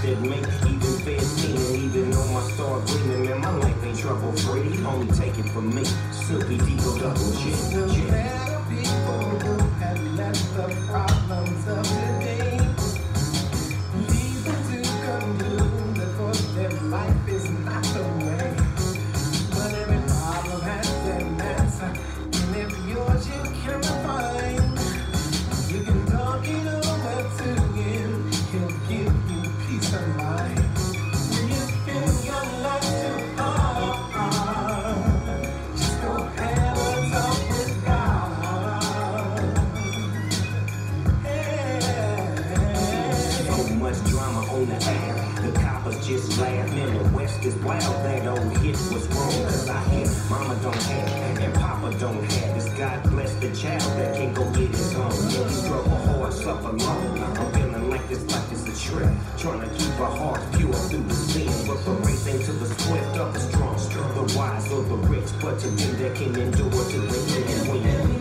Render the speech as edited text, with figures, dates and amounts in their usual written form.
that make even fed seeming. Even though my star gleaming, man, my life ain't trouble free. Only take it from me, Snoopy Deagle double G. Better people who have left the problems of today. Leave them to conclude that for them life is not the way. But every problem has an answer, and if yours you can find, you can talk it over to him. He'll give you peace of mind. When you feel your life too hard, just go have a talk with God. So much drama on the air, the coppers just laugh. Man, the West is wild, that old hit was wrong. Cause I hear mama don't have, and papa don't have. This God bless the child that can go get his own. Yeah, we struggle hard, suffer long. I'm feeling like this life is a trip, trying to keep our hearts pure through the sin. But the race ain't to the swift or the strong, the wise or the rich, but to them that can endure to the end and win.